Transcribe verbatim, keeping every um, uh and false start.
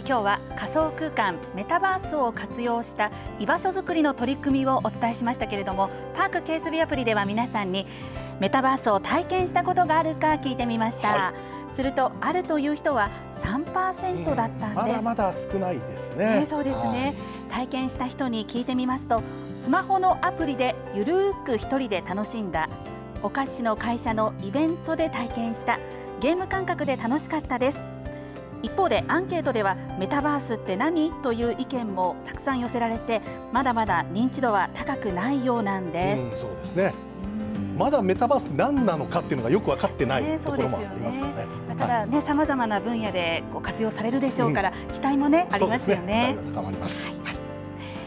今日は仮想空間メタバースを活用した居場所づくりの取り組みをお伝えしましたけれども、パークケースビアプリでは皆さんにメタバースを体験したことがあるか聞いてみました、はい、するとあるという人は さんパーセント だったんです。 まだまだ少ないですね。 ね、そうですね、はい、体験した人に聞いてみますと、スマホのアプリでゆるーく一人で楽しんだ、お菓子の会社のイベントで体験した、ゲーム感覚で楽しかったです。一方でアンケートではメタバースって何という意見もたくさん寄せられて、まだまだ認知度は高くないようなんです。 うん、そうですね。まだメタバース何なのかっていうのがよく分かってないところもありますよね。 ただね、さまざまな分野でこう活用されるでしょうから、うん、期待もねありますよね。 そうですね、期待が高まります。はい。